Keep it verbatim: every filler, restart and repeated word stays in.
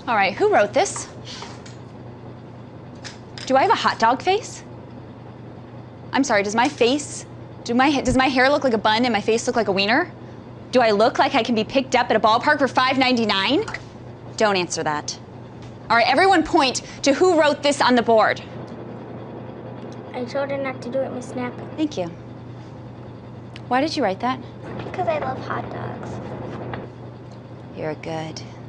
All right, who wrote this? Do I have a hot dog face? I'm sorry, does my face, do my, does my hair look like a bun and my face look like a wiener? Do I look like I can be picked up at a ballpark for five ninety-nine? Don't answer that. All right, everyone point to who wrote this on the board. I told her not to do it, Miss Snap. Thank you. Why did you write that? Because I love hot dogs. You're good.